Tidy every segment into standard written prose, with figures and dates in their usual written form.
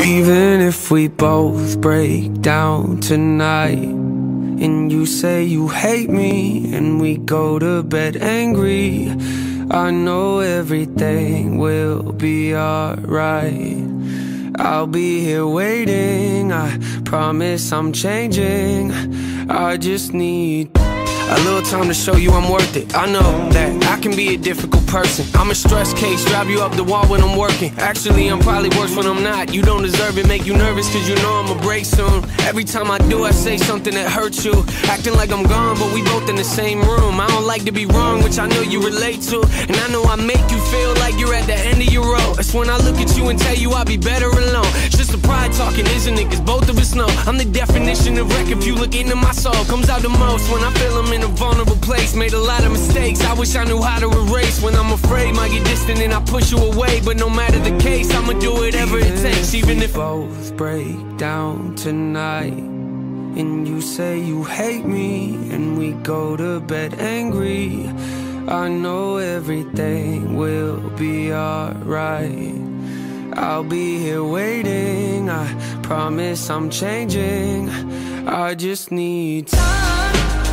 Even if we both break down tonight, and you say you hate me, and we go to bed angry, I know everything will be alright. I'll be here waiting, I promise I'm changing. I just need a little time to show you I'm worth it. I know that I can be a difficult person. I'm a stress case, drive you up the wall when I'm working. Actually, I'm probably worse when I'm not. You don't deserve it, make you nervous cause you know I'ma break soon. Every time I do, I say something that hurts you, acting like I'm gone, but we both in the same room. I don't like to be wrong, which I know you relate to, and I know I make you feel like you're at the end of your road. That's when I look at you and tell you I'll be better alone. It's just the pride talking, isn't it? Cause both of us know I'm the definition of wreck. If you look into my soul, comes out the most when I feel I'm in a vulnerable place. Made a lot of mistakes, I wish I knew how to erase. When I'm afraid, might get distant and I push you away. But no matter the case, I'ma do whatever it takes. Even if both break down tonight, and you say you hate me, and we go to bed angry, I know everything will be alright. I'll be here waiting, I promise I'm changing. I just need time.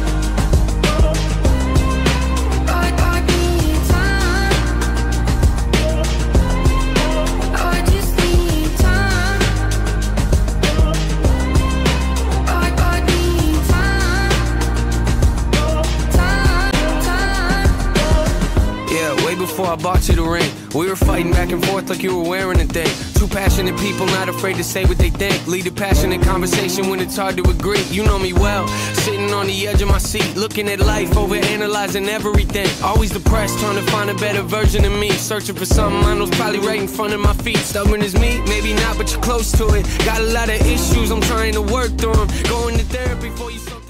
Before I bought you the ring, we were fighting back and forth like you were wearing a thing. Two passionate people, not afraid to say what they think. Lead a passionate conversation when it's hard to agree. You know me well, sitting on the edge of my seat, looking at life, overanalyzing everything. Always depressed, trying to find a better version of me, searching for something I know's probably right in front of my feet. Stubborn as me, maybe not, but you're close to it. Got a lot of issues, I'm trying to work through them. Going to therapy for you.